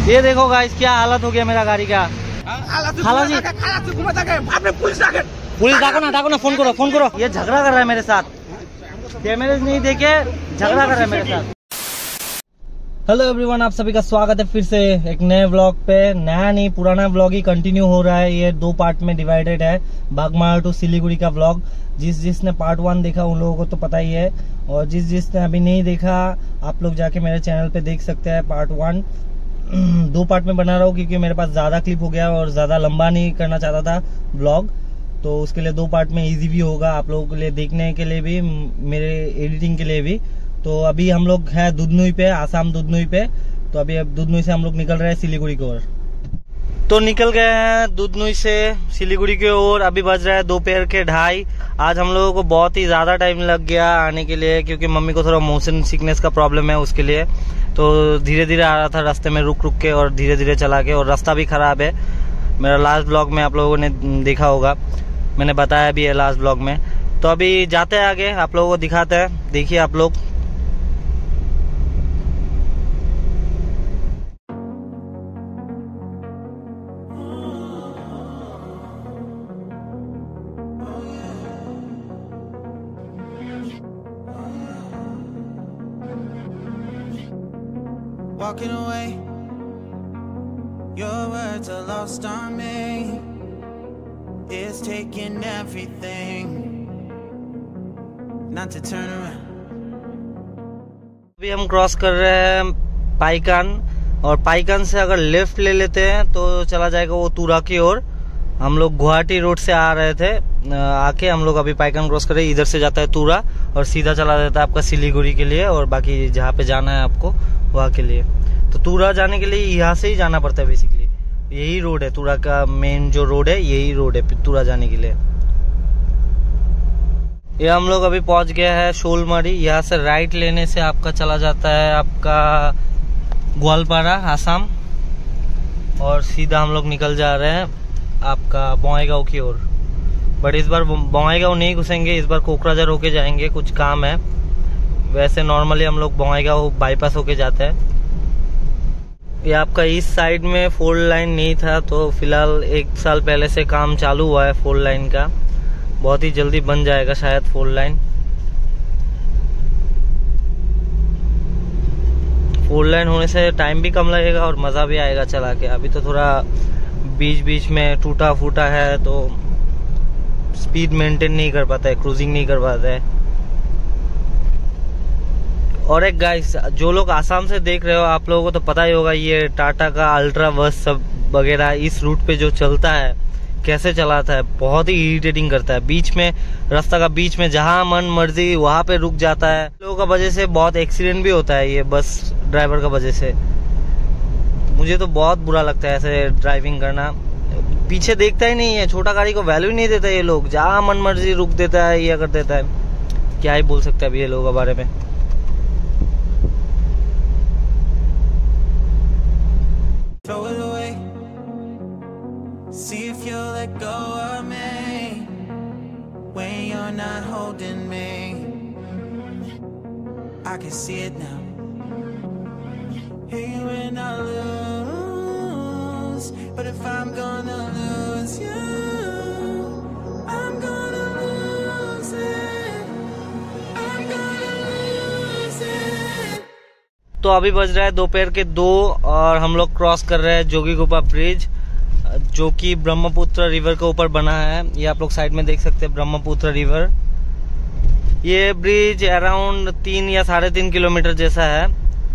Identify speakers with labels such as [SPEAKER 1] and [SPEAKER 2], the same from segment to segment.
[SPEAKER 1] ये देखो गाइस क्या हालत हो गया मेरा गाड़ी का। खाला जी पुलिस डाको ना, फोन करो। ये झगड़ा कर रहा है मेरे साथ, कैमरे नहीं देखे झगड़ा कर रहा है मेरे साथ। हेलो एवरीवन, आप सभी का स्वागत है फिर से एक नए व्लॉग पे। नया नहीं, पुराना व्लॉग ही कंटिन्यू हो रहा है। ये 2 पार्ट में डिवाइडेड है, बागमारा टू सिलीगुड़ी का व्लॉग। जिसने पार्ट 1 देखा उन लोगों को तो पता ही है, और जिसने अभी नहीं देखा आप लोग जाके मेरे चैनल पे देख सकते हैं पार्ट 1। 2 पार्ट में बना रहा हूँ क्योंकि मेरे पास ज्यादा क्लिप हो गया और ज्यादा लंबा नहीं करना चाहता था व्लॉग, तो उसके लिए 2 पार्ट में इजी भी होगा आप लोगों के लिए, देखने के लिए भी, मेरे एडिटिंग के लिए भी। तो अभी हम लोग है दुधनुई पे, आसाम दुधनुई पे। तो अभी अब दुधनुई से हम लोग निकल रहे हैं सिलीगुड़ी की ओर। तो निकल गए हैं दुधनुई से सिलीगुड़ी की ओर। अभी बज रहा है दोपहर के 2:30। आज हम लोगों को बहुत ही ज्यादा टाइम लग गया आने के लिए, क्योंकि मम्मी को थोड़ा मोशन सिकनेस का प्रॉब्लम है, उसके लिए तो धीरे धीरे आ रहा था रास्ते में, रुक के और धीरे धीरे चला के, और रास्ता भी खराब है। मेरा लास्ट ब्लॉग में आप लोगों ने देखा होगा, मैंने बताया भी है लास्ट ब्लॉग में। तो अभी जाते हैं आगे, आप लोगों को दिखाते हैं, देखिए आप लोग।
[SPEAKER 2] Walking away, your words are lost on me. It's taking everything not to turn around.
[SPEAKER 1] अभी हम क्रॉस कर रहे हैं पाइकान, और पाइकान से अगर लेफ्ट ले लेते हैं तो चला जाएगा वो तुरा की ओर। हम लोग गुवाहाटी रोड से आ रहे थे, आके हम लोग अभी पाइकान क्रॉस कर रहे हैं। इधर से जाता है तुरा और सीधा चला जाता है आपका सिलीगुड़ी के लिए, और बाकी जहाँ पे जाना है आपको वहाँ के लिए। तो तुरा जाने के लिए यहाँ से ही जाना पड़ता है, बेसिकली यही रोड है तुरा का, मेन जो रोड है यही रोड है तुरा जाने के लिए। ये हम लोग अभी पहुंच गए हैं शोलमरी। यहाँ से राइट लेने से आपका चला जाता है आपका ग्वालपारा आसाम, और सीधा हम लोग निकल जा रहे हैं आपका बोंगाईगांव की ओर। बट इस बार बोंगाईगांव नहीं घुसेंगे, इस बार कोकराझार होके जाएंगे, कुछ काम है। वैसे नॉर्मली हम लोग बोंगाईगांव बाईपास होके जाते हैं। ये आपका इस साइड में 4 लाइन नहीं था, तो फिलहाल 1 साल पहले से काम चालू हुआ है 4 लाइन का। बहुत ही जल्दी बन जाएगा शायद 4 लाइन। 4 लाइन होने से टाइम भी कम लगेगा और मजा भी आएगा चला के। अभी तो थोड़ा बीच बीच में टूटा फूटा है, तो स्पीड मेंटेन नहीं कर पाता है, क्रूजिंग नहीं कर पाता है। और एक गाइस, जो लोग आसाम से देख रहे हो आप लोगों को तो पता ही होगा, ये टाटा का अल्ट्रा बस सब वगैरह इस रूट पे जो चलता है, कैसे चलाता है, बहुत ही इरिटेटिंग करता है। बीच में रास्ता का बीच में जहां मन मर्जी वहां पे रुक जाता है। लोगों का वजह से बहुत एक्सीडेंट भी होता है, ये बस ड्राइवर का वजह से। मुझे तो बहुत बुरा लगता है ऐसे ड्राइविंग करना। पीछे देखता ही नहीं है, छोटा गाड़ी को वैल्यू नहीं देता ये लोग, जहां मन मर्जी रुक देता है, ये कर देता है। क्या ही बोल सकते हैं अभी ये लोगों के बारे में।
[SPEAKER 2] Throw it away. See if you'll let go of me when you're not holding me. I can see it now. Hey, when I lose, but if I'm gonna lose you, I'm gonna lose it. I'm gonna lose it.
[SPEAKER 1] तो अभी बज रहा है दोपहर के 2 और हम लोग क्रॉस कर रहे हैं जोगीघोपा ब्रिज, जो कि ब्रह्मपुत्र रिवर के ऊपर बना है। ये आप लोग साइड में देख सकते हैं ब्रह्मपुत्र रिवर। ये ब्रिज अराउंड 3 या 3.5 किलोमीटर जैसा है।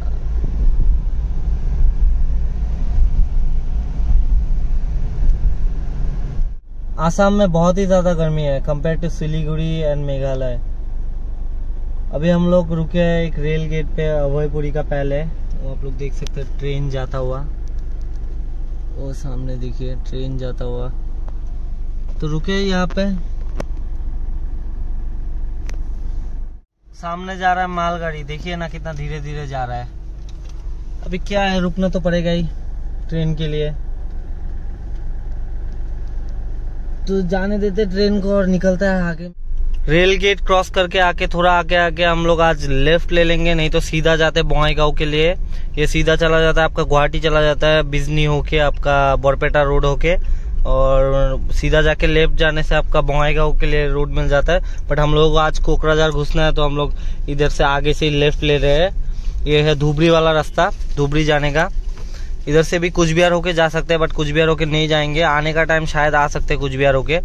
[SPEAKER 1] आसाम में बहुत ही ज्यादा गर्मी है compare to Siliguri and Meghalaya. अभी हम लोग रुके हैं एक रेल गेट पे, अभयपुरी का पहले, वो आप लोग देख सकते हैं ट्रेन जाता हुआ, वो सामने देखिए ट्रेन जाता हुआ। तो रुके यहाँ पे, सामने जा रहा है मालगाड़ी, देखिए ना कितना धीरे धीरे जा रहा है। अभी क्या है, रुकना तो पड़ेगा ही ट्रेन के लिए। तो जाने देते ट्रेन को और निकलता है आगे। रेल गेट क्रॉस करके आके थोड़ा आगे आके हम लोग आज लेफ्ट ले लेंगे, नहीं तो सीधा जाते बॉन्गाईगांव के लिए। ये सीधा चला जाता है आपका गुवाहाटी चला जाता है, बिजनी होके आपका बरपेटा रोड होके, और सीधा जाके लेफ्ट जाने से आपका बॉन्गाईगांव के लिए रोड मिल जाता है। बट हम लोग आज कोकराझार घुसना है तो हम लोग इधर से आगे से लेफ्ट ले रहे हैं। ये है धुबरी वाला रास्ता, धुबरी जाने का। इधर से भी कुछ बिहार होके जा सकते हैं, बट कुछ बिहार होके नहीं जाएंगे। आने का टाइम शायद आ सकते हैं कुछ बिहार होके।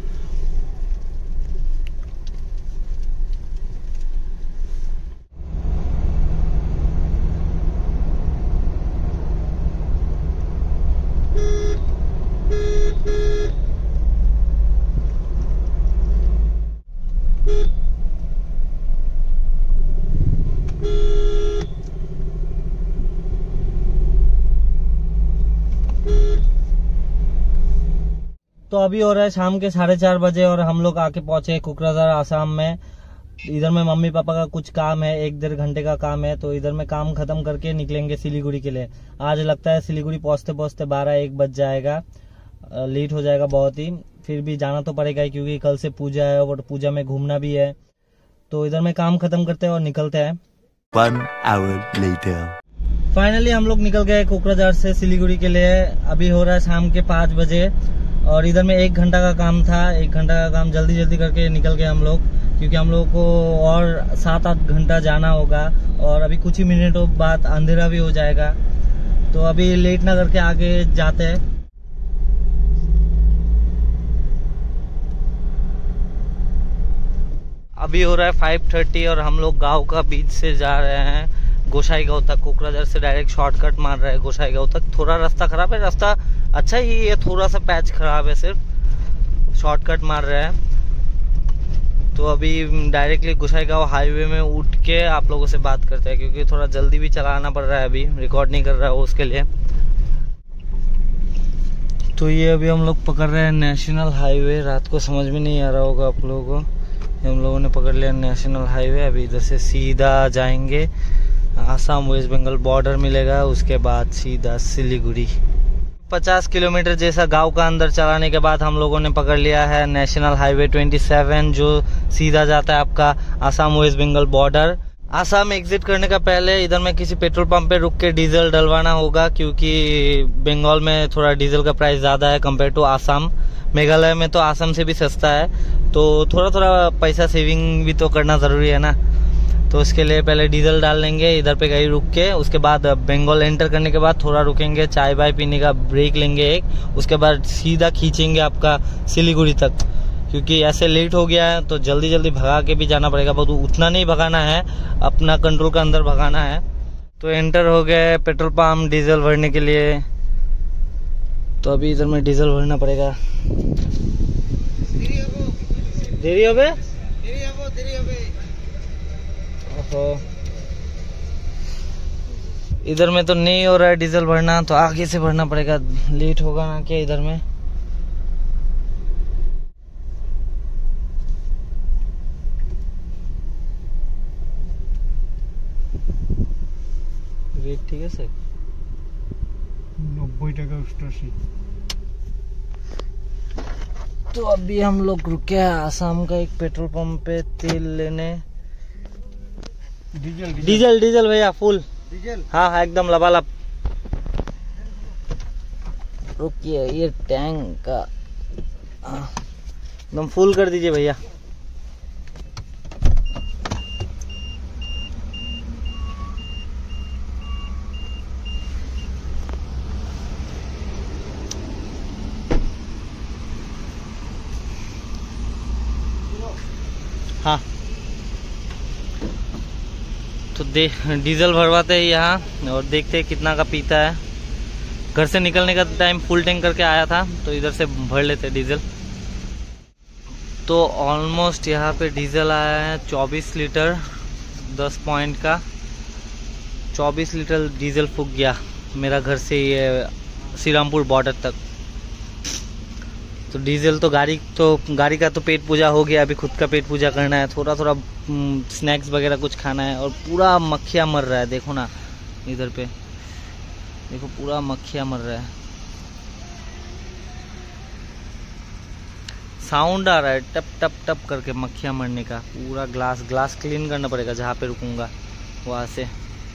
[SPEAKER 1] तो अभी हो रहा है शाम के 4:30 बजे और हम लोग आके पहुंचे कोकराझार आसाम में। इधर में मम्मी पापा का कुछ काम है, 1-1.5 घंटे का काम है, तो इधर में काम खत्म करके निकलेंगे सिलीगुड़ी के लिए। आज लगता है सिलीगुड़ी पहुंचते पहुंचते 12-1 बज जाएगा, लेट हो जाएगा बहुत ही। फिर भी जाना तो पड़ेगा क्योंकि कल से पूजा है और पूजा में घूमना भी है। तो इधर में काम खत्म करते हैं और निकलते हैं।
[SPEAKER 3] 1 hour later.
[SPEAKER 1] फाइनली हम लोग निकल गए कोकराझार से सिलीगुड़ी के लिए। अभी हो रहा है शाम के 5 बजे और इधर में 1 घंटा का काम था। 1 घंटा का काम जल्दी जल्दी करके निकल गए हम लोग, क्योंकि हम लोग को और 7-8 घंटा जाना होगा और अभी कुछ ही मिनटों बाद अंधेरा भी हो जाएगा। तो अभी लेट ना करके आगे जाते हैं। अभी हो रहा है 5:30 और हम लोग गांव का बीच से जा रहे हैं गोसाईगांव तक। कोकराझार से डायरेक्ट शॉर्टकट मार रहे हैं गोसाईगांव तक। थोड़ा रास्ता खराब है, रास्ता अच्छा ही है, थोड़ा सा पैच खराब है, सिर्फ शॉर्टकट मार रहे हैं। तो अभी डायरेक्टली गोसाईगांव हाईवे में उठ के आप लोगों से बात करते हैं, क्योंकि थोड़ा जल्दी भी चलाना पड़ रहा है, अभी रिकॉर्ड नहीं कर रहा है उसके लिए। तो ये अभी हम लोग पकड़ रहे हैं नेशनल हाईवे। रात को समझ में नहीं आ रहा होगा आप लोगों को, हम लोगों ने पकड़ लिया नेशनल हाईवे। अभी इधर से सीधा जाएंगे, आसाम वेस्ट बंगाल बॉर्डर मिलेगा, उसके बाद सीधा सिलीगुड़ी। 50 किलोमीटर जैसा गांव का अंदर चलाने के बाद हम लोगों ने पकड़ लिया है नेशनल हाईवे 27, जो सीधा जाता है आपका Assam waste Bengal border. Assam exit करने का पहले इधर में किसी पेट्रोल पंप पे रुक के डीजल डलवाना होगा, क्योंकि बंगाल में थोड़ा डीजल का प्राइस ज्यादा है कंपेयर टू आसाम। मेघालय में तो आसाम से भी सस्ता है, तो थोड़ा थोड़ा पैसा सेविंग भी तो करना जरूरी है ना। तो उसके लिए पहले डीजल डाल लेंगे इधर पे गाड़ी रुक के, उसके बाद बंगाल एंटर करने के बाद थोड़ा रुकेंगे, चाय बाय पीने का ब्रेक लेंगे एक, उसके बाद सीधा खींचेंगे आपका सिलीगुड़ी तक। क्योंकि ऐसे लेट हो गया है तो जल्दी जल्दी भगा के भी जाना पड़ेगा, बहुत उतना नहीं भगाना है, अपना कंट्रोल का अंदर भगाना है। तो एंटर हो गए पेट्रोल पंप डीजल भरने के लिए। तो अभी इधर में डीजल भरना पड़ेगा। देरी हो बे? इधर में तो नहीं हो रहा है डीजल भरना, तो आगे से भरना पड़ेगा, लेट होगा ना क्या इधर में। रेट ठीक है सर,
[SPEAKER 4] 90 টাকা 88।
[SPEAKER 1] तो अभी हम लोग रुके हैं आसाम का एक पेट्रोल पंप पे तेल लेने। डीजल डीजल भैया फुल
[SPEAKER 4] डीजल।
[SPEAKER 1] हाँ हाँ एकदम लबालब। रुकिए ये टैंक का एकदम फुल कर दीजिए भैया। हाँ तो डीजल भरवाते हैं यहाँ और देखते हैं कितना का पीता है। घर से निकलने का टाइम फुल टैंक करके आया था, तो इधर से भर लेते हैं डीजल। तो ऑलमोस्ट यहाँ पे डीजल आया है 24 लीटर 10 पॉइंट का। 24 लीटर डीजल फूक गया मेरा घर से ये श्रीरामपुर बॉर्डर तक। तो डीजल तो गाड़ी का तो पेट पूजा हो गया, अभी खुद का पेट पूजा करना है। थोड़ा थोड़ा स्नैक्स वगैरह कुछ खाना है। और पूरा मक्खियाँ मर रहा है, देखो ना इधर पे देखो, पूरा मक्खियाँ मर रहा है। साउंड आ रहा है टप टप टप करके मक्खियाँ मरने का। पूरा ग्लास क्लीन करना पड़ेगा जहाँ पे रुकूंगा वहाँ से।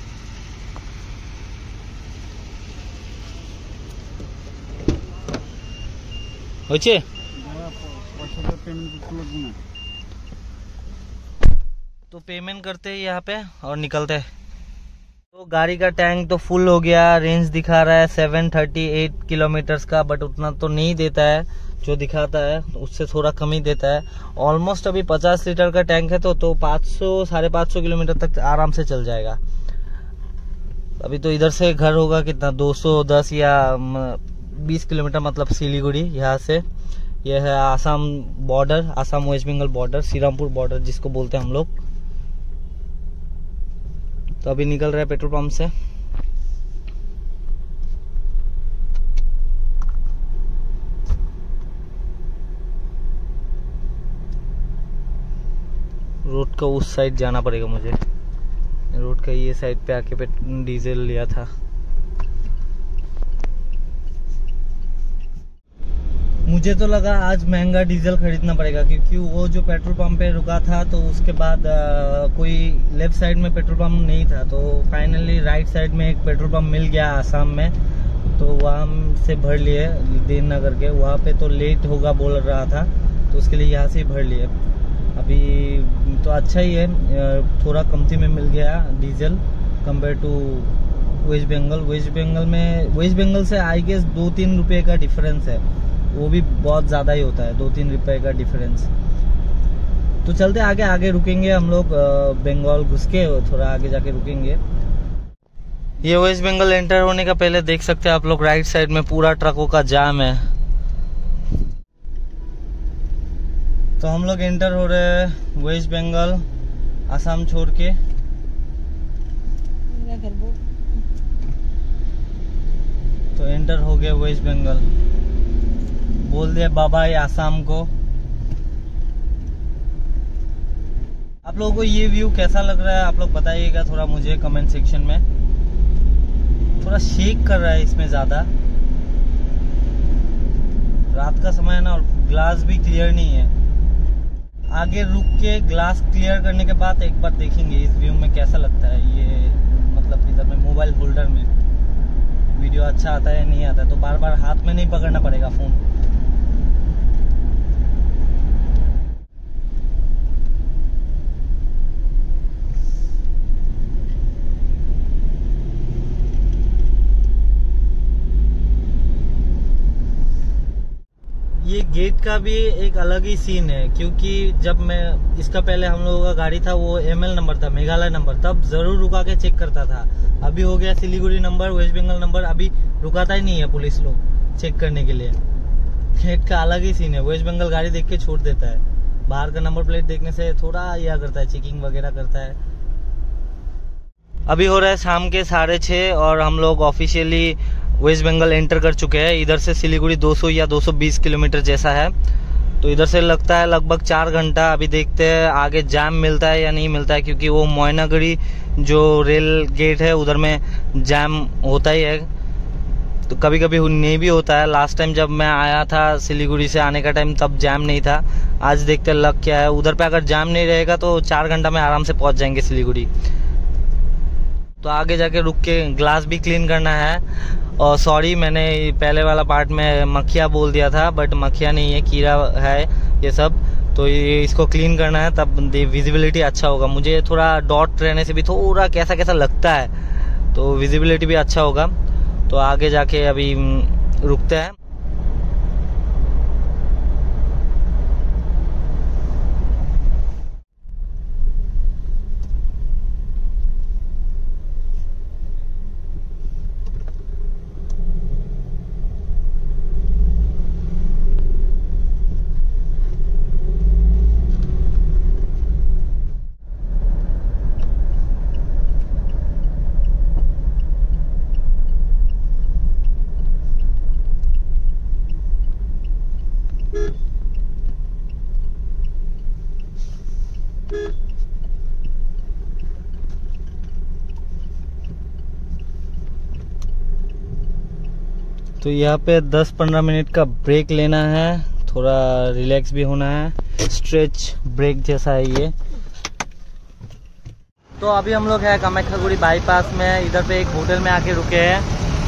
[SPEAKER 1] होचे तो पेमेंट करते हैं यहाँ पे और निकलते हैं। तो गाड़ी का टैंक तो फुल हो गया। रेंज दिखा रहा है 738 किलोमीटर्स का, बट उतना तो नहीं देता है जो दिखाता है, उससे थोड़ा कम ही देता है। ऑलमोस्ट अभी 50 लीटर का टैंक है तो 500 550 किलोमीटर तक आराम से चल जाएगा। अभी तो इधर से घर होगा कितना 210 या 20 किलोमीटर, मतलब सिलीगुड़ी यहाँ से। यह है Assam border, Assam waste Bengal border, Srirampur border जिसको बोलते हैं हम लोग। तो अभी निकल रहा है पेट्रोल पंप से। रोड का उस साइड जाना पड़ेगा मुझे। रोड का ये साइड पे आके डीजल लिया था। मुझे तो लगा आज महंगा डीजल खरीदना पड़ेगा, क्योंकि वो जो पेट्रोल पंप पे रुका था तो उसके बाद कोई लेफ्ट साइड में पेट्रोल पंप नहीं था। तो फाइनली राइट साइड में एक पेट्रोल पंप मिल गया आसाम में, तो वहाँ से भर लिए देन नगर के। वहाँ पे तो लेट होगा बोल रहा था, तो उसके लिए यहाँ से ही भर लिए। अभी तो अच्छा ही है, थोड़ा कमती में मिल गया diesel compare to West Bengal. West Bengal से आई गेस 2-3 रुपये का डिफरेंस है, वो भी बहुत ज़्यादा ही होता है, 2-3 रुपये का डिफरेंस। तो चलते आगे रुकेंगे हम लोग। बंगाल घुस के थोड़ा आगे जाके रुकेंगे। ये वेस्ट बंगाल एंटर होने का पहले देख सकते हैं आप लोग, राइट साइड में पूरा ट्रकों का जाम है। तो हम लोग एंटर हो रहे हैं वेस्ट बंगाल, आसाम छोड़ के। तो एंटर हो गए वेस्ट बंगाल, बोल दिया बाबा ये आसाम को। आप लोगों को ये व्यू कैसा लग रहा है आप लोग बताइएगा थोड़ा मुझे कमेंट सेक्शन में। थोड़ा शेक कर रहा है इसमें ज्यादा, रात का समय है ना, और ग्लास भी क्लियर नहीं है। आगे रुक के ग्लास क्लियर करने के बाद एक बार देखेंगे इस व्यू में कैसा लगता है ये, मतलब इधर में मोबाइल होल्डर में वीडियो अच्छा आता है नहीं आता है। तो बार बार हाथ में नहीं पकड़ना पड़ेगा फोन। ये गेट का भी एक अलग ही सीन है, क्योंकि जब मैं इसका पहले हम लोगों का गाड़ी था वो ML नंबर था, मेघालय नंबर, तब जरूर रुका के चेक करता था। अभी हो गया सिलीगुड़ी नंबर, वेस्ट बंगाल नंबर, अभी रुकाता ही नहीं है पुलिस लोग चेक करने के लिए। गेट का अलग ही सीन है, वेस्ट बंगाल गाड़ी देख के छोड़ देता है। बाहर का नंबर प्लेट देखने से थोड़ा यह करता है, चेकिंग वगैरह करता है। अभी हो रहा है शाम के 6:30 और हम लोग ऑफिशियली वेस्ट बंगाल एंटर कर चुके हैं। इधर से सिलीगुड़ी 200 या 220 किलोमीटर जैसा है, तो इधर से लगता है लगभग 4 घंटा। अभी देखते हैं आगे जाम मिलता है या नहीं मिलता है, क्योंकि वो मोयनागढ़ी जो रेल गेट है उधर में जाम होता ही है, तो कभी कभी नहीं भी होता है। लास्ट टाइम जब मैं आया था सिलीगुड़ी से आने का टाइम तब जाम नहीं था। आज देखते हैं लग क्या है। उधर पे अगर जाम नहीं रहेगा तो 4 घंटा में आराम से पहुंच जाएंगे सिलीगुड़ी। तो आगे जाके रुक के ग्लास भी क्लीन करना है। और सॉरी मैंने पहले वाला पार्ट में मक्खिया बोल दिया था, बट मक्खिया नहीं है, कीड़ा है ये सब। तो ये इसको क्लीन करना है, तब विजिबिलिटी अच्छा होगा। मुझे थोड़ा डॉट रहने से भी थोड़ा कैसा कैसा लगता है, तो विजिबिलिटी भी अच्छा होगा। तो आगे जाके अभी रुकते हैं। तो यहाँ पे 10-15 मिनट का ब्रेक लेना है, थोड़ा रिलैक्स भी होना है, स्ट्रेच ब्रेक जैसा है ये। तो अभी हम लोग है कामाख्यागुड़ी बाईपास में, इधर पे एक होटल में आके रुके हैं।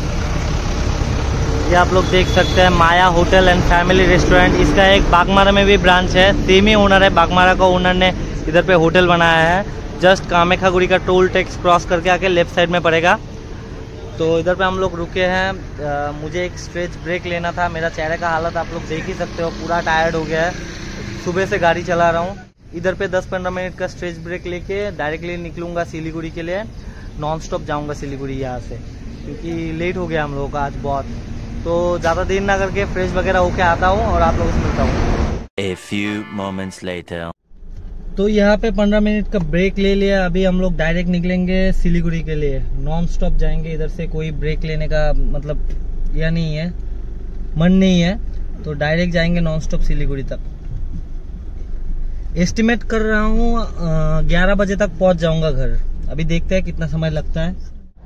[SPEAKER 1] ये आप लोग देख सकते हैं Maya hotel and family restaurant. इसका एक बागमारा में भी ब्रांच है, सेम ही ओनर है। बागमारा का ओनर ने इधर पे होटल बनाया है। जस्ट कामाख्यागुड़ी का टोल टैक्स क्रॉस करके आके लेफ्ट साइड में पड़ेगा। तो इधर पे हम लोग रुके हैं। मुझे एक स्ट्रेच ब्रेक लेना था। मेरा चेहरे का हालत आप लोग देख ही सकते हो, पूरा टायर्ड हो गया है। सुबह से गाड़ी चला रहा हूँ। इधर पे 10-15 मिनट का स्ट्रेच ब्रेक लेके डायरेक्टली निकलूंगा सिलीगुड़ी के लिए। नॉन स्टॉप जाऊँगा सिलीगुड़ी यहाँ से, क्योंकि लेट हो गया हम लोगों का आज बहुत। तो ज़्यादा देर ना करके फ्रेश वगैरह होके आता हूँ और आप लोगों से मिलता हूँ।
[SPEAKER 3] A few moments later.
[SPEAKER 1] तो यहाँ पे 15 मिनट का ब्रेक ले लिया। अभी हम लोग डायरेक्ट निकलेंगे सिलीगुड़ी के लिए। नॉन स्टॉप जाएंगे, इधर से कोई ब्रेक लेने का मतलब यह नहीं है, मन नहीं है। तो डायरेक्ट जाएंगे नॉन स्टॉप सिलीगुड़ी तक। एस्टिमेट कर रहा हूँ 11 बजे तक पहुँच जाऊंगा घर। अभी देखते हैं कितना समय लगता है।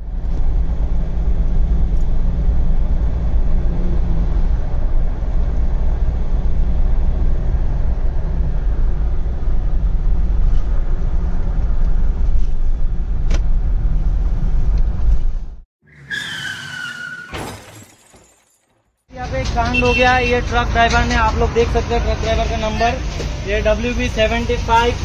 [SPEAKER 1] यहाँ पे एक कांड हो गया। ये ट्रक ड्राइवर ने, आप लोग देख सकते हैं ट्रक ड्राइवर का नंबर, ये WB75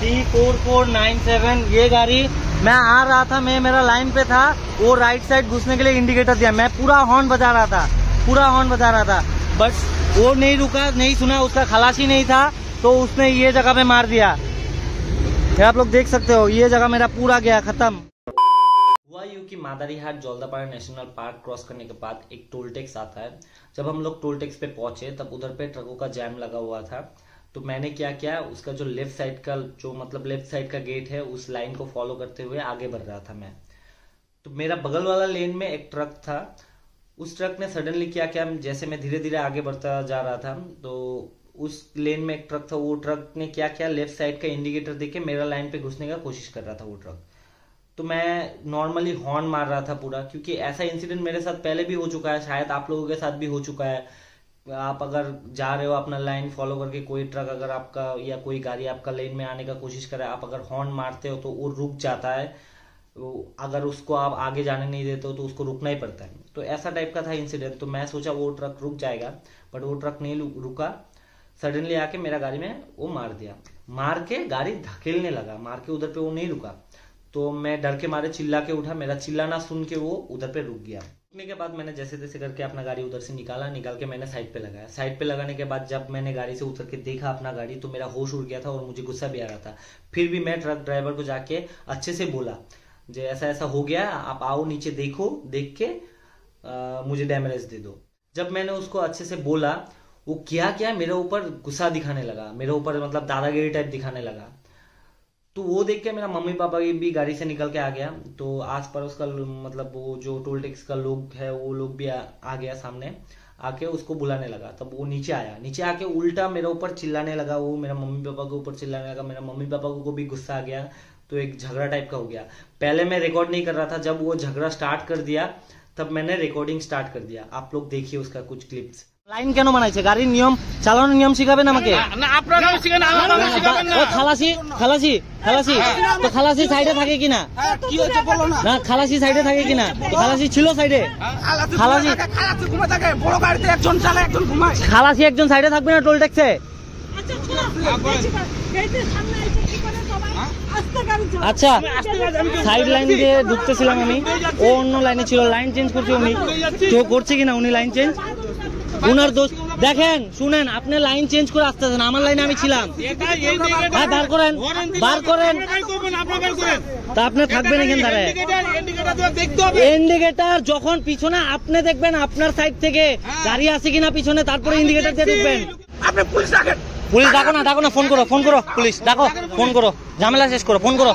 [SPEAKER 1] D4497। ये गाड़ी, मैं आ रहा था, मैं मेरा लाइन पे था, वो राइट साइड घुसने के लिए इंडिकेटर दिया। मैं पूरा हॉर्न बजा रहा था, पूरा हॉर्न बजा रहा था, बट वो नहीं रुका, नहीं सुना, उसका खलासी नहीं था, तो उसने ये जगह पे मार दिया। ये आप लोग देख सकते हो, ये जगह मेरा पूरा गया, खत्म। हुआ यूं कि Madarihat Jaldapara national park cross करने के बाद एक टोल टैक्स आता है। जब हम लोग टोल टैक्स पे पहुंचे तब उधर पे ट्रकों का जैम लगा हुआ था। तो मैंने क्या किया, उसका जो लेफ्ट साइड का, जो मतलब लेफ्ट साइड का गेट है, उस लाइन को फॉलो करते हुए आगे बढ़ रहा था मैं। तो मेरा बगल वाला लेन में एक ट्रक था। उस ट्रक ने सडनली क्या किया, जैसे मैं धीरे धीरे आगे बढ़ता जा रहा था, तो उस लेन में एक ट्रक था। वो ट्रक ने क्या किया, लेफ्ट साइड का इंडिकेटर देके मेरा लाइन पे घुसने का कोशिश कर रहा था वो ट्रक। तो मैं नॉर्मली हॉर्न मार रहा था पूरा, क्योंकि ऐसा इंसिडेंट मेरे साथ पहले भी हो चुका है, शायद आप लोगों के साथ भी हो चुका है। आप अगर जा रहे हो अपना लाइन फॉलो करके, कोई ट्रक अगर आपका या कोई गाड़ी आपका लेन में आने का कोशिश करे, आप अगर हॉर्न मारते हो तो वो रुक जाता है। अगर उसको आप आगे जाने नहीं देते हो तो उसको रुकना ही पड़ता है। तो ऐसा टाइप का था इंसिडेंट। तो मैं सोचा वो ट्रक रुक जाएगा, बट वो ट्रक नहीं रुका। सडनली आके मेरा गाड़ी में वो मार दिया, मार के गाड़ी धकेलने लगा, मार के उधर पे वो नहीं रुका। तो मैं डर के मारे चिल्ला के उठा, मेरा चिल्लाना सुन के वो उधर पे रुक गया। रुकने के बाद मैंने जैसे तैसे करके अपना गाड़ी उधर से निकाल के मैंने साइड पे लगाया। साइड पे लगाने के बाद जब मैंने गाड़ी से उतर के देखा अपना गाड़ी, तो मेरा होश उड़ गया था और मुझे गुस्सा भी आ रहा था। फिर भी मैं ट्रक ड्राइवर को जाके अच्छे से बोला, जो ऐसा ऐसा हो गया, आप आओ नीचे देखो, देख के मुझे डैमेज दे दो। जब मैंने उसको अच्छे से बोला, वो क्या मेरे ऊपर गुस्सा दिखाने लगा, मेरे ऊपर मतलब दादागिरी टाइप दिखाने लगा। तो वो देख के मेरा मम्मी पापा भी गाड़ी से निकल के आ गया। तो आस पड़ोस का मतलब वो जो टोल टैक्स का लोग है, वो लोग भी आ गया सामने, आके उसको बुलाने लगा। तब वो नीचे आया, नीचे आके उल्टा मेरे ऊपर चिल्लाने लगा। वो मेरा मम्मी पापा के ऊपर चिल्लाने लगा। मेरा मम्मी पापा को भी गुस्सा आ गया, तो एक झगड़ा टाइप का हो गया। पहले मैं रिकॉर्ड नहीं कर रहा था, जब वो झगड़ा स्टार्ट कर दिया तब मैंने रिकॉर्डिंग स्टार्ट कर दिया। आप लोग देखिए उसका कुछ क्लिप्स। লাইন কেন বানাইছে? গাড়ির নিয়ম, চালানোর নিয়ম শিখাবেন আমাকে? না আপনারা শিখাবেন, আমাকে শিখাবেন না। খালাসি তো খালাসি সাইডে থাকে কিনা? কি হচ্ছে বলো না। না খালাসি সাইডে থাকে কিনা? তো খালাসি ছিল সাইডে। খালাসি ঘুমায় থাকে, বড় গাড়িতে একজন চালায় একজন ঘুমায়। খালাসি একজন সাইডে থাকবে না টোল ট্যাক্সে? আচ্ছা সাইড লাইন দিয়ে ঢুকতেছিলাম আমি, ও অন্য লাইনে ছিল, লাইন চেঞ্জ করছে উনি। তো করছে কিনা উনি লাইন চেঞ্জ? উনার দোষ। দেখেন শুনেন, আপনি লাইন চেঞ্জ করে আসতেছেন, আমার লাইনে আমি ছিলাম। হ্যাঁ বার করেন, বার করেন। তা আপনি থাকবেন এখানে দাঁড়ায়। ইন্ডিকেটার যখন পিছনে আপনি দেখবেন আপনার সাইড থেকে গাড়ি আছে কিনা পিছনে, তারপরে ইন্ডিকেটার দিয়ে ঢুকবেন। আপনি পুলিশ ডাকেন। পুলিশ ডাকো না, ডাকো না, ফোন করো, ফোন করো, পুলিশ ডাকো, ফোন করো, ঝামেলা শেষ করো, ফোন করো।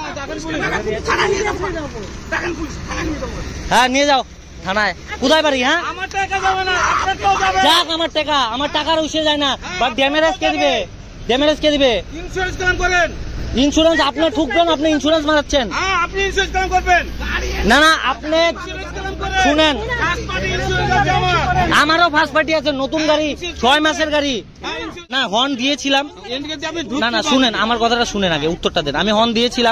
[SPEAKER 1] হ্যাঁ নিয়ে যাও থানায়। কোথায় বাড়ি? হ্যাঁ যাক, আমার টাকার উঠে যায় না, বাট ড্যামেজ কে দিবে? ড্যামেজ কে দিবে? ইন্স্যুরেন্স ক্লেম করেন। ইন্স্যুরেন্স আপনি ঠুকবেন, আপনি ইন্স্যুরেন্স মারাচ্ছেন। আপনি ইন্স্যুরেন্স ক্লেম করবেন। না না আপনি শুনেন, আমারও ফার্স্ট পার্টি আছে, নতুন গাড়ি, 6 মাসের গাড়ি। না হর্ন দিয়েছিলাম, না না শুনেন আমার কথাটা শুনেন আগে, উত্তরটা দেন। আমি হর্ন দিয়েছিলাম,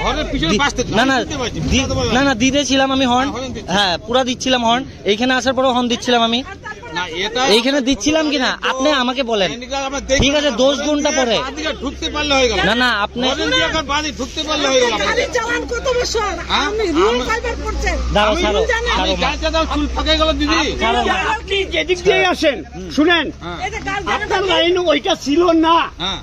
[SPEAKER 1] না না দিতেছিলাম আমি হর্ন, হ্যাঁ পুরা দিচ্ছিলাম হর্ন। এইখানে আসার পরেও হর্ন দিচ্ছিলাম আমি, এইখানে দিচ্ছিলাম কিনা আপনি আমাকে বলেন। ঠিক আছে 10 ঘন্টা পরে
[SPEAKER 4] ঢুকতে পারলে হয়ে গেল।
[SPEAKER 1] না না আপনি
[SPEAKER 4] ঢুকতে পারলে হয়ে গেল। আপনি যেদিক দিয়ে আসেন শুনেন, আপনার লাইন ওইটা ছিল না,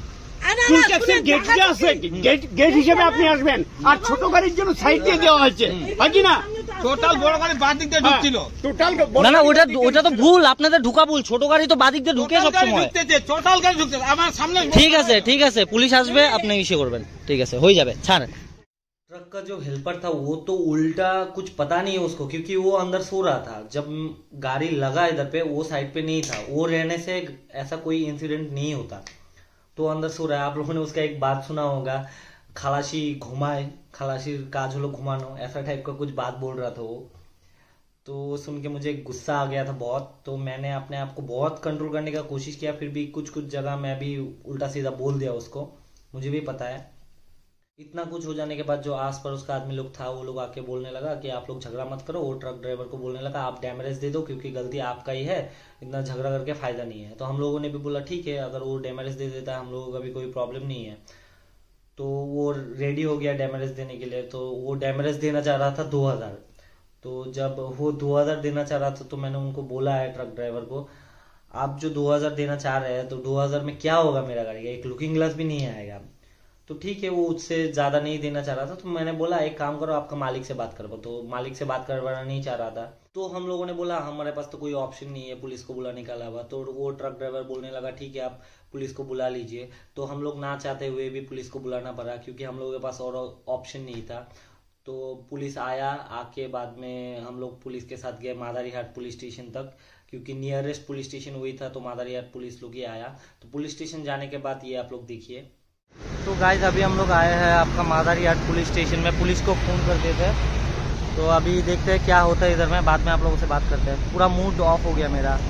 [SPEAKER 4] গেট হিসেবে আপনি আসবেন। আর ছোট গাড়ির জন্য সাইড দিয়ে দেওয়া হয়েছে, হয় কি না? টোটাল বড় গাড়ি বাঁ দিক দিয়ে ঢুকছিল।
[SPEAKER 1] না না ওটা তো ভুল, আপনাদের ঢুকা ভুল। ছোট গাড়ি তো বাঁ দিক দিয়ে ঢুকে সবসময়।
[SPEAKER 4] টোটাল গাড়ি ঢুকছে আমার সামনে।
[SPEAKER 1] ঠিক আছে পুলিশ আসবে, আপনি ইসে করবেন, ঠিক আছে হয়ে যাবে ছাড়। ट्रक का जो हेल्पर था वो तो उल्टा कुछ पता नहीं है उसको, क्योंकि वो अंदर सो रहा था जब गाड़ी लगा इधर पे, वो साइड पे नहीं था। वो रहने से ऐसा कोई इंसिडेंट नहीं होता, तो अंदर सो रहा है। आप लोगों ने उसका एक बात सुना होगा, खलासी घुमाए, खलासी काज हलो घुमानो, ऐसा टाइप का कुछ बात बोल रहा था वो। तो सुन के मुझे गुस्सा आ गया था बहुत, तो मैंने अपने आप को बहुत कंट्रोल करने का कोशिश किया। फिर भी कुछ जगह मैं भी उल्टा सीधा बोल दिया उसको, मुझे भी पता है। इतना कुछ हो जाने के बाद जो आस पड़ोस का आदमी लोग था वो लोग आके बोलने लगा कि आप लोग झगड़ा मत करो। वो ट्रक ड्राइवर को बोलने लगा आप डैमेज दे दो, क्योंकि गलती आपका ही है, इतना झगड़ा करके फायदा नहीं है। तो हम लोगों ने भी बोला ठीक है, अगर वो डैमेज दे देता है हम लोगों का भी कोई प्रॉब्लम नहीं है। तो वो रेडी हो गया डैमेज देने के लिए। तो वो डैमेज देना चाह रहा था 2000। तो जब वो 2000 देना चाह रहा था तो मैंने उनको बोला है ट्रक ड्राइवर को, आप जो 2000 देना चाह रहे हैं तो 2000 में क्या होगा मेरा गाड़ी का, एक लुकिंग ग्लास भी नहीं आएगा। तो ठीक है वो उससे ज्यादा नहीं देना चाह रहा था। तो मैंने बोला एक काम करो आपका मालिक से बात करवाओ। तो मालिक से बात करवाना नहीं चाह रहा था। तो हम लोगों ने बोला हमारे पास तो कोई ऑप्शन नहीं है पुलिस को बुलाने के अलावा। तो वो ट्रक ड्राइवर बोलने लगा ठीक है आप पुलिस को बुला लीजिए। तो हम लोग ना चाहते हुए भी पुलिस को बुलाना पड़ा, क्योंकि हम लोगों के पास और ऑप्शन नहीं था। तो पुलिस आया, आके बाद में हम लोग पुलिस के साथ गए मादारीहाट पुलिस स्टेशन तक, क्योंकि नियरेस्ट पुलिस स्टेशन वही था। तो मादारीहाट पुलिस लोग ही आया। तो पुलिस स्टेशन जाने के बाद ये आप लोग देखिए। तो गाइस अभी हम लोग आए हैं आपका मादारीहाट पुलिस स्टेशन में, पुलिस को फ़ोन कर देते हैं। तो अभी देखते हैं क्या होता है इधर में, बाद में आप लोगों से बात करते हैं। पूरा मूड ऑफ हो गया मेरा,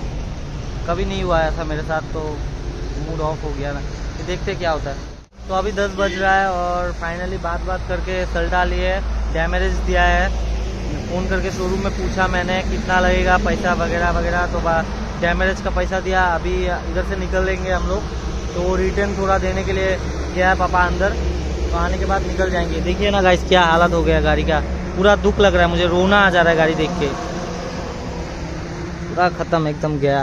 [SPEAKER 1] कभी नहीं हुआ ऐसा मेरे साथ, तो मूड ऑफ हो गया ना। तो देखते हैं क्या होता है। तो अभी 10 बज रहा है और फाइनली बात करके सल्टा लिए, डैमेज दिया है। फ़ोन करके शोरूम में पूछा मैंने कितना लगेगा पैसा वगैरह वगैरह। तो डैमेज का पैसा दिया। अभी इधर से निकलेंगे हम लोग, तो रिटर्न थोड़ा देने के लिए गया है पापा अंदर। तो आने के बाद निकल जाएंगे। देखिए ना गाइस क्या हालत हो गया गाड़ी का, पूरा दुख लग रहा है मुझे, रोना आ जा रहा है गाड़ी देख के। पूरा खत्म एकदम गया।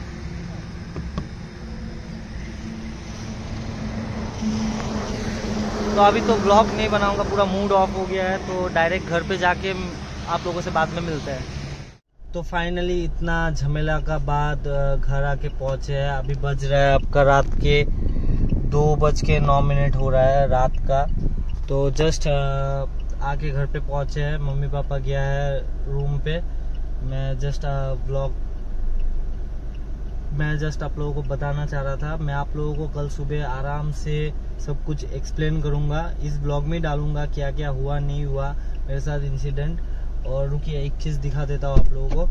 [SPEAKER 1] तो अभी तो ब्लॉग नहीं बनाऊंगा, पूरा मूड ऑफ हो गया है। तो डायरेक्ट घर पे जाके आप लोगों से बाद में मिलते हैं। तो फाइनली इतना झमेला का बाद घर आके पहुंचे हैं। अभी बज रहा है आपका रात के 2:09 हो रहा है रात का। तो जस्ट आके घर पे पहुंचे हैं। मम्मी पापा गया है रूम पे। मैं जस्ट आप लोगों को बताना चाह रहा था, मैं आप लोगों को कल सुबह आराम से सब कुछ एक्सप्लेन करूंगा। इस ब्लॉग में डालूंगा क्या क्या हुआ नहीं हुआ मेरे साथ इंसिडेंट। और रुकिए एक चीज दिखा देता हूँ आप लोगों को।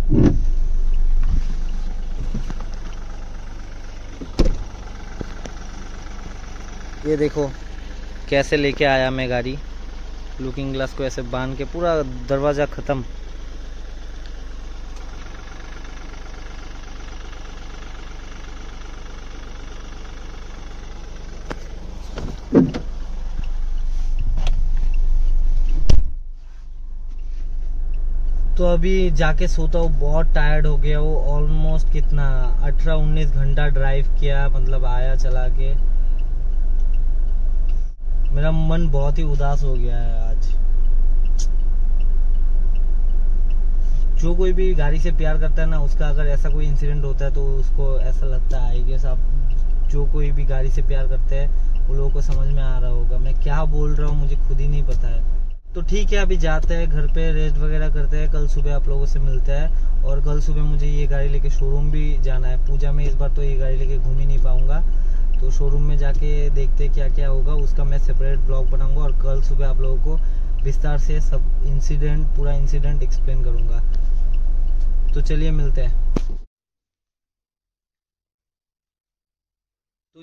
[SPEAKER 1] ये देखो कैसे लेके आया मैं गाड़ी, लुकिंग ग्लास को ऐसे बांध के, पूरा दरवाजा खत्म। तो अभी जाके सोता हूँ, बहुत टायर्ड हो गया हूँ। ऑलमोस्ट कितना 18-19 घंटा ड्राइव किया, मतलब आया चला के। मेरा मन बहुत ही उदास हो गया है आज। जो कोई भी गाड़ी से प्यार करता है ना, उसका अगर ऐसा कोई इंसिडेंट होता है तो उसको ऐसा लगता है आई गेस आप जो कोई भी गाड़ी से प्यार करते हैं वो लोगों को समझ में आ रहा होगा। मैं क्या बोल रहा हूँ मुझे खुद ही नहीं पता है। तो ठीक है अभी जाते हैं घर पे, रेस्ट वगैरह करते हैं। कल सुबह आप लोगों से मिलते हैं। और कल सुबह मुझे ये गाड़ी लेके शोरूम भी जाना है पूजा में। इस बार तो ये गाड़ी लेके घूम ही नहीं पाऊंगा, तो शोरूम में जाके देखते क्या क्या होगा, उसका मैं सेपरेट ब्लॉग बनाऊंगा। और कल सुबह आप लोगों को विस्तार से सब पूरा इंसिडेंट एक्सप्लेन करूंगा। तो चलिए मिलते हैं।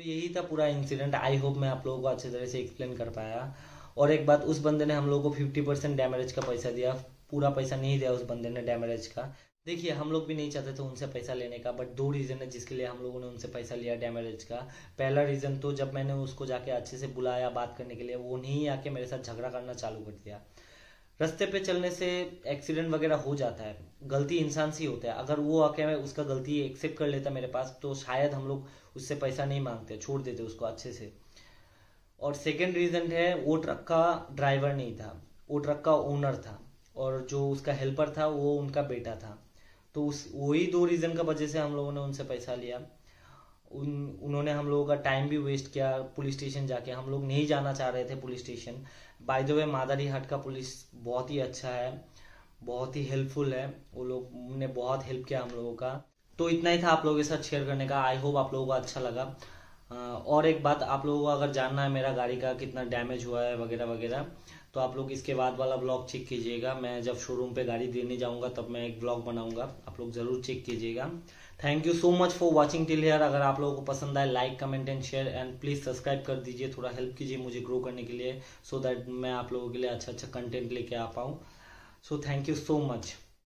[SPEAKER 1] यही था पूरा इंसिडेंट। आई होप मैं आप लोगों को अच्छी तरह से एक्सप्लेन कर पाया। और एक बात, उस बंदे ने हम लोगों को 50% डैमेज का पैसा दिया, पूरा पैसा नहीं दिया उस बंदे ने डैमेज का। देखिए हम लोग भी नहीं चाहते थे उनसे पैसा लेने का, बट 2 रीज़न है जिसके लिए हम लोगों ने उनसे पैसा लिया डैमेज का। पहला रीज़न तो जब मैंने उसको जाके अच्छे से बुलाया बात करने के लिए, वो नहीं आके मेरे साथ झगड़ा करना चालू कर दिया। रास्ते पे चलने से एक्सीडेंट वगैरह हो जाता है, गलती इंसान से ही होता है। अगर वो आके उसका गलती एक्सेप्ट कर लेता मेरे पास तो शायद हम लोग उससे पैसा नहीं मांगते, छोड़ देते उसको अच्छे से। और सेकंड रीज़न है, वो ट्रक का ड्राइवर नहीं था, वो ट्रक का ओनर था, और जो उसका हेल्पर था वो उनका बेटा था। तो वही 2 रीज़न का वजह से हम लोगों ने उनसे पैसा लिया। उन्होंने हम लोगों का टाइम भी वेस्ट किया पुलिस स्टेशन जाके। हम लोग नहीं जाना चाह रहे थे police station. By the way Madarihat का पुलिस बहुत ही अच्छा है, बहुत ही हेल्पफुल है, वो लोग ने बहुत हेल्प किया हम लोगों का। तो इतना ही था आप लोगों के साथ शेयर करने का। आई होप आप लोगों को अच्छा लगा। और एक बात, आप लोगों को अगर जानना है मेरा गाड़ी का कितना डैमेज हुआ है वगैरह वगैरह, तो आप लोग इसके बाद वाला ब्लॉग चेक कीजिएगा। मैं जब शोरूम पे गाड़ी देने जाऊंगा तब मैं एक ब्लॉग बनाऊंगा, आप लोग जरूर चेक कीजिएगा। Thank you so much for watching till here. अगर आप लोगों को पसंद आए, like comment and share, and please subscribe कर दीजिए, थोड़ा हेल्प कीजिए मुझे ग्रो करने के लिए, सो दैट मैं आप लोगों के लिए अच्छा अच्छा कंटेंट लेके आ पाऊँ। So thank you so much.